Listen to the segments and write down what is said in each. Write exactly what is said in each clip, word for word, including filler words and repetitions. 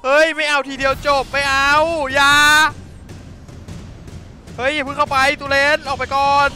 เฮ้ยไม่เอาทีเดียวจบไม่เอาอย่าเฮ้ยอย่าเพิ่งเข้าไปตูเลนออกไปก่อน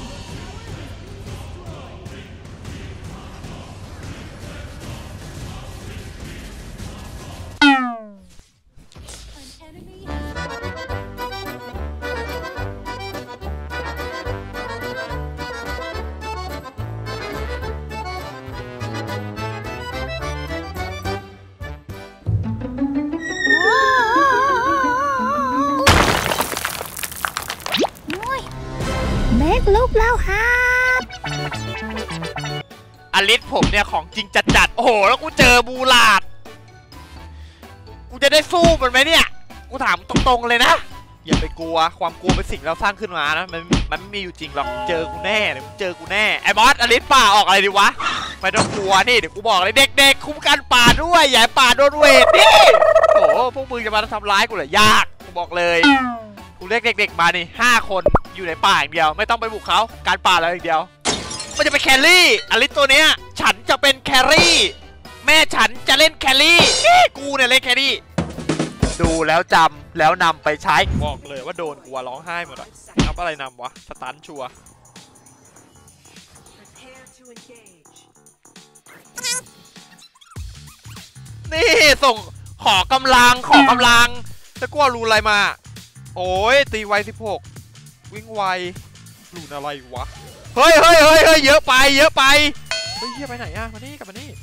ลูกแล้วครับอลิสผมเนี่ยของจริงจัดๆโอ้โหแล้วกูเจอบูลาดกูจะได้สู้มันไหมเนี่ยกูถามตรงๆเลยนะอย่าไปกลัวความกลัวเป็นสิ่งเราสร้างขึ้นมานะมันมันไม่มีอยู่จริงหรอกเจอกูแน่เดี๋ยวเจอกูแน่ไอ้บอสอลิสป่าออกอะไรดีวะไม่ต้องกลัวนี่เดี๋ยวกูบอกเลยเด็กๆคุ้มกันป่าด้วยอย่าป่าโดนเวทนี่โอ้โหพวกมึงจะมาทำร้ายกูเหรอยากกูบอกเลยกูเรียกเด็กๆมานี่ห้าคนอยู่ในป่าอย่างเดียวไม่ต้องไปบุกเขาการป่าเลยอย่างเดียวมันจะเป็นแครี่อลิสตัวเนี้ยฉันจะเป็นแครี่แม่ฉันจะเล่นแครี่กูเนี่ยเล่นแครี่ดูแล้วจำแล้วนำไปใช้บอกเลยว่าโดนกูร้องไห้หมดอะนับอะไรนำวะสตันชัวนี่ส่งขอกำลังขอกำลังจะกลัวรูอะไรมาโอ้ยตีไวสิบหกวิ่งไวรูนอะไรวะเฮ้ยเฮ้ยเฮ้ยเฮ้ยเยอะไปเยอะไปเฮ้ยเฮียไปไหนอะมานี่กลับมานี่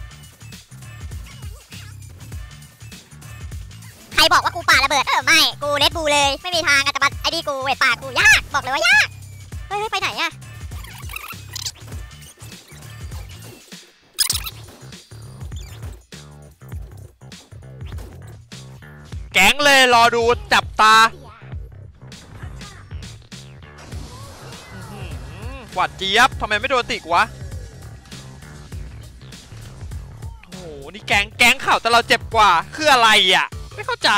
ใครบอกว่ากูป่าระเบิดเออไม่กูเลดบูเลยไม่มีทางจะบัดไอ้ดีกูเวทป่ากูยากบอกเลยว่ายากเฮ้ยไปไหนอะแก๊งเลยรอดูจับตาหวาดเจี๊ยบทำไมไม่โดนติกวะโอ้โหนี่แก๊งแก๊งข่าวแต่เราเจ็บกว่าคืออะไรอ่ะไม่เข้าใจ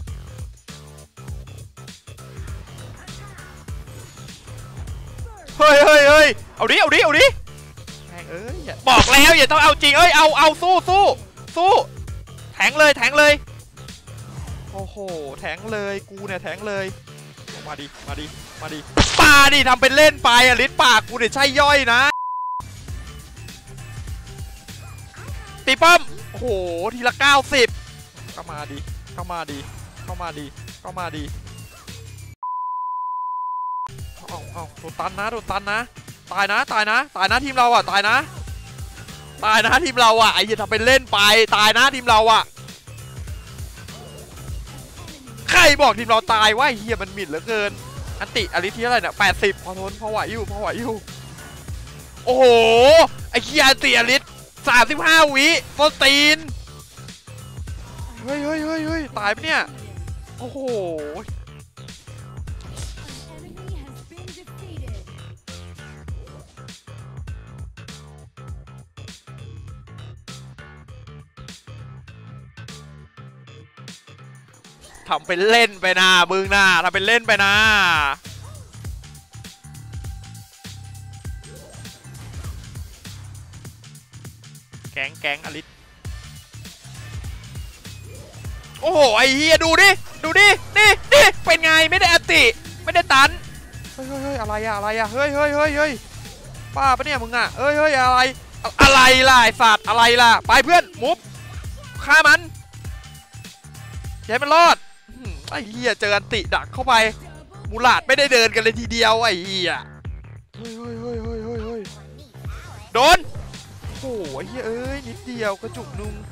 เฮ้ยเฮ้ยเฮ้ยเอาดิเอาดิเอาดิแทงเอ้ยบอกแล้วอย่าต้องเอาจริงเอ้ยเอาเอาสู้สู้สู้แทงเลยแทงเลยโอ้โหแทงเลยกูเนี่ยแทงเลยมาดิมาดิมาดิปาดิทำเป็นเล่นไปอลิสปากกูเนี่ยใช่ย่อยนะตีป้อมโอ้โหทีละเก้าสิบเข้ามาดิเข้ามาดิเข้ามาดิเข้ามาดิเอาเอาโดนตันนะโดนตันนะตายนะตายนะตายนะทีมเราอ่ะตายนะตายนะทีมเราอ่ะไอ้อย่าทำเป็นเล่นไปตายนะทีมเราอ่ะใครบอกทีมเราตายว่าเฮียมันหมิ่นเหลือเกินอันติอลิสที่อะไรเนี่ยแปดสิบพอทนพอไหวอยู่พอไหวอยู่โอ้โหไอ้เฮียอันติอลิสสามสิบห้าวิโฟตีนเฮ้ยเฮ้ยเฮ้ยเฮ้ยตายปะเนี่ยโอ้โหทำเป็นเล่นไปนะมึงนะทำเป็นเล่นไปนะแก๊งแก๊งอลิสโอ้โหไอ้เฮียดูดิดูดินี่นี่เป็นไงไม่ได้อติไม่ได้ตันเฮ้ยเฮ้ยอะไรอะอะไรอะเฮ้ยเฮ้ยเฮ้ยเฮ้ยป้าปะเนี่ยมึงอะเฮ้ยเฮ้ยอะไรอะไรล่ะไอ้สัตว์อะไรล่ะไปเพื่อนมุฟฆ่ามันอย่าให้มันรอดไอ้เหี้ยเจออันติดักเข้าไปมูลาดไม่ได้เดินกันเลยทีเดียวไอ้เหี้ยเฮ้ยเฮ้ยเฮ้ยเฮ้ยเฮ้ยเฮ้ยโดนโอ้ยเฮ้ยนิดเดียวกระจุกนึง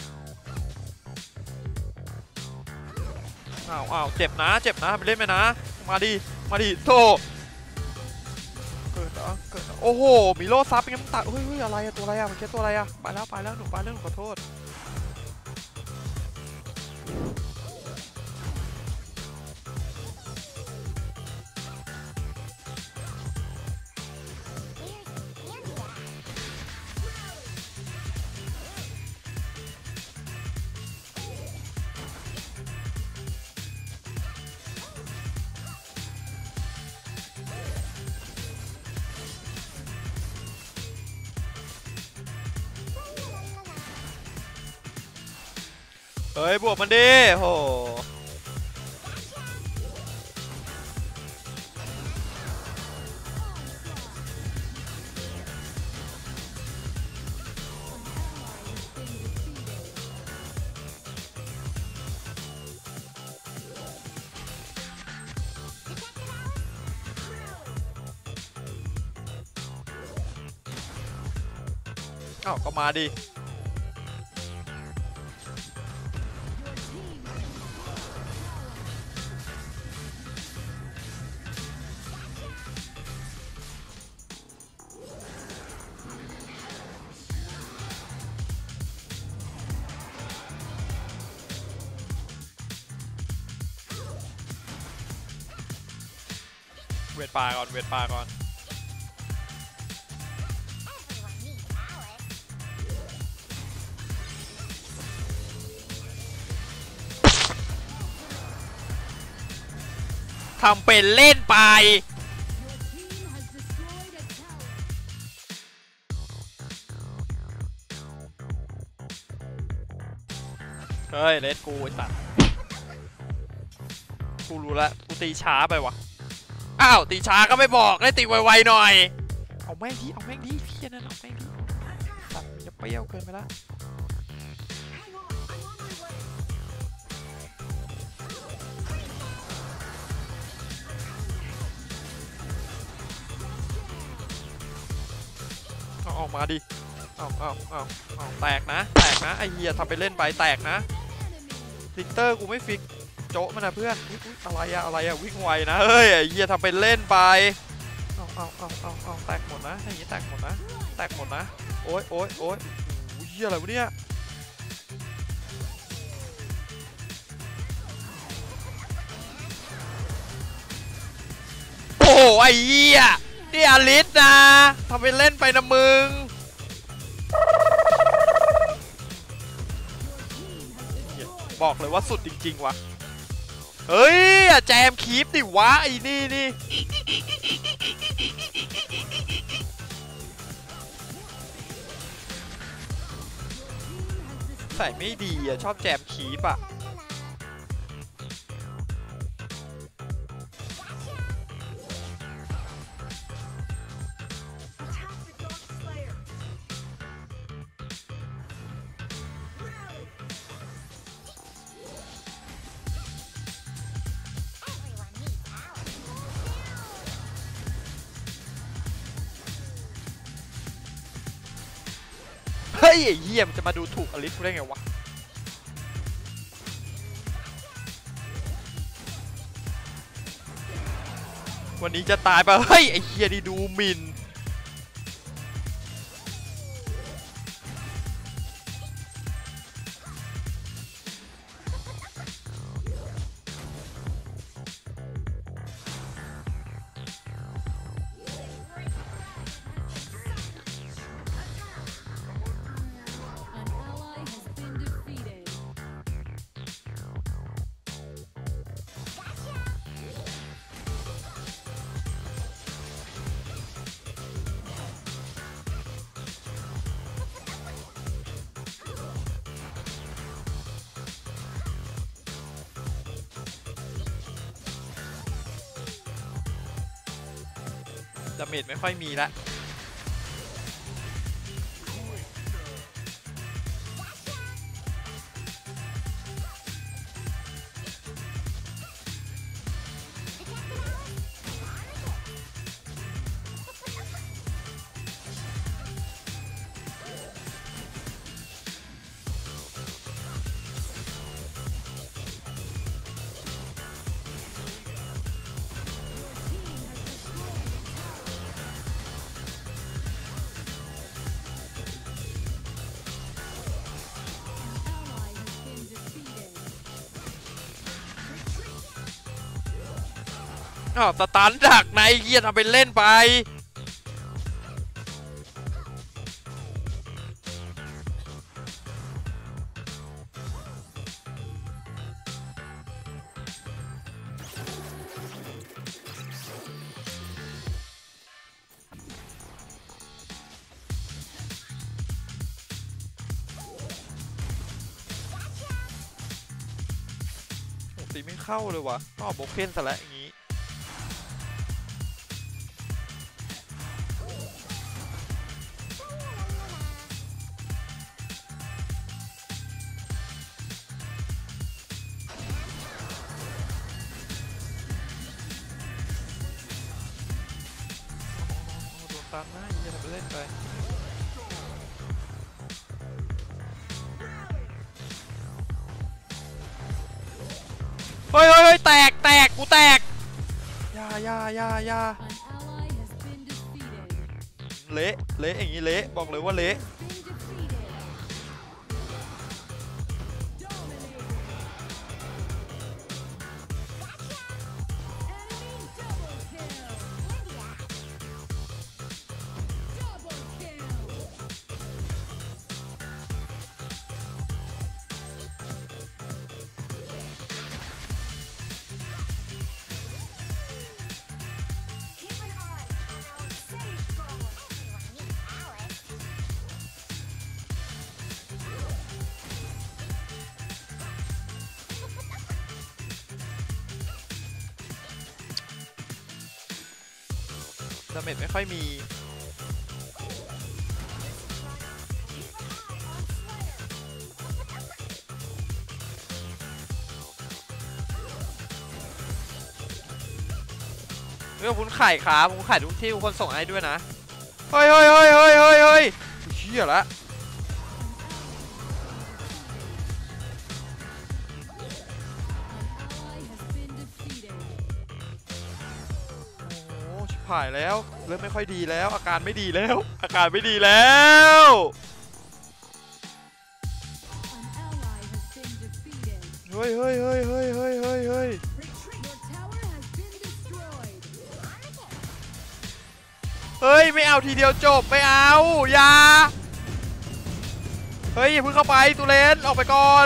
อ้าวอ้าวเจ็บนะเจ็บนะไปเล่นไปนะมาดิมาดิโธ่เกิดอ่ะเกิดโอ้โหมีโล่ซับเป็นไงมันตายเฮ้ยเฮ้ยอะไรอะตัวอะไรอะมันแค่ตัวอะไรอะไปแล้วไปแล้วหนูไปแล้วหนูขอโทษเฮ้ยบวกมันดิโหอ้าวก็มาดิเวทปลาก่อนเวทปลาก่อนทำเป็นเล่นไปเฮ้ยเลสกูไอ้สัตว์กูรู้ละกูตีช้าไปวะอ้าวตีช้าก็ไม่บอกได้ตีไวๆหน่อยเอาแม่งดิเอาแม่งดิเพี้ยนั่นเอาแม่งดิสัตว์จะเปรี้ยวเกินไปละเอาออกมาดิเอาเอาเอาเอาแตกนะแตกนะไอเฮียทำไปเล่นไปแตกนะลิกเตอร์กูไม่ฟิกโจ๊ะมันนะเพื่อนอะไรอะอะไรอะวิ่งไวนะเฮ้ยไอเฮียทำไปเล่นไปเอาเอาเอาเอาเอาแตกหมดนะอย่างนี้แตกหมดนะแตกหมดนะโอ๊ยโอ๊ยโอ๊ยโอ้ยเฮียอะไรวะเนี่ยโอ้ไอเฮียนี่อลิสนะทำไปเล่นไปนะมึงบอกเลยว่าสุดจริงๆวะเฮ้ยแจมคีปดิวะไอ้นี่นี่ใส่ไม่ดีอ่ะชอบแจมคีปอ่ะเฮ้ยไอ้เหี้ยมันจะมาดูถูกอลิสกูได้ไงวะวันนี้จะตายไปเฮ้ยไอ้เหี้ยนี่ดูหมิ่นดาเมจไม่ค่อยมีละอ้าวสตันดักในเหี้ยทำไปเล่นไปตีไม่เข้าเลยวะต้องเอาโบเคนซะแล้วอย่างนี้โดนตามหน้าอย่าไปเล่นไปเฮ้ยเฮ้ยแตกแตกกูแตกยายายายาเละเละอย่างนี้เละบอกเลยว่าเละดาเมจไม่ค่อยมีเรื่องวุ้นไข่ครับวุ้นไข่ทุกที่ทุกคนส่งให้ด้วยนะเฮ้ยเฮ้ยเฮ้ยเฮ้ยเฮ้ยเฮ้ยเชี่ยละผ่ายแล้วเริ่มไม่ค่อยดีแล้วอาการไม่ดีแล้วอาการไม่ดีแล้วเฮ้ยเฮ้ยเฮ้ยเฮ้ยเฮ้ยเฮ้ยเฮ้ยเฮ้ยไม่เอาทีเดียวจบไม่เอาอย่าเฮ้ยอย่าเพิ่งเข้าไปตูเลนออกไปก่อน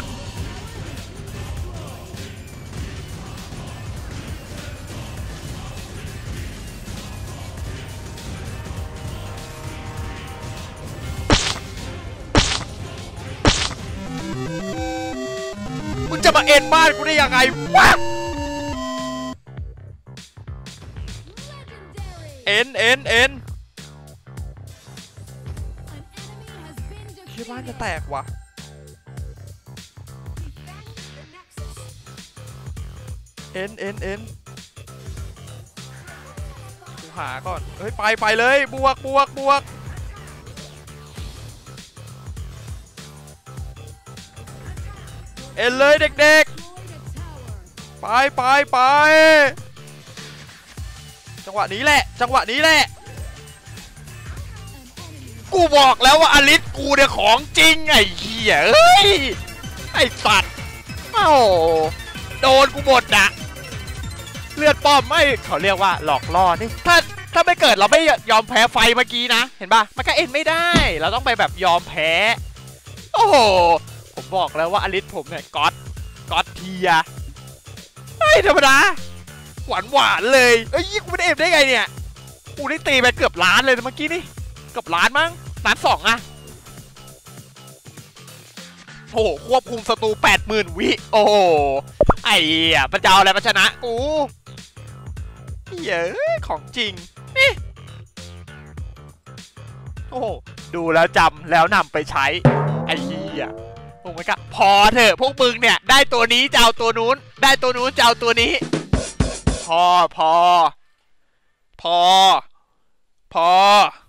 มึงจะมาเอ็นบ้านกูได้ยังไงวะเอ็นเอ็นเอ็นที่บ้านจะแตกวะเอ็นเอ็นเอ็นกูหาก่อนเฮ้ยไปไปเลยบวกบวกบวกเอ็นเลยเด็กๆไปไปไปจังหวะนี้แหละจังหวะนี้แหละกูบอกแล้วว่าอลิสกูเนี่ยของจริงไอ้เหี้ยเอ้ยไอ้สัตว์โอ้โดนกูหมดอะเลือดป้อมไม่เขาเรียกว่าหลอกล่อนี่ถ้าถ้าไม่เกิดเราไม่ยอมแพ้ไฟเมื่อกี้นะเห็นปะมันก็เอ็นไม่ได้เราต้องไปแบบยอมแพ้โอ้โหผมบอกแล้วว่าอลิสผมเนี่ยก๊อตก๊อตเทียเฮ้ยธรรมดาหวานหวานเลยเอ้ยกูไม่ได้เอ็มได้ไงเนี่ยกูได้ตีไปเกือบล้านเลยเมื่อกี้นี่เกือบล้านมั้งล้านสองอะโอ้โหควบคุมศัตรูแปดหมื่นวิโอ้โหไอ้เหี้ยมันจะเอาอะไรมาชนะกูเย้ของจริงนี่โอ้โหดูแล้วจำแล้วนำไปใช้ไอ้เหี้ยพวกมึงก็พอเถอะพวกมึงเนี่ยได้ตัวนี้จะเอาตัวนู้นได้ตัวนู้นจะเอาตัวนี้พอพอพอพอ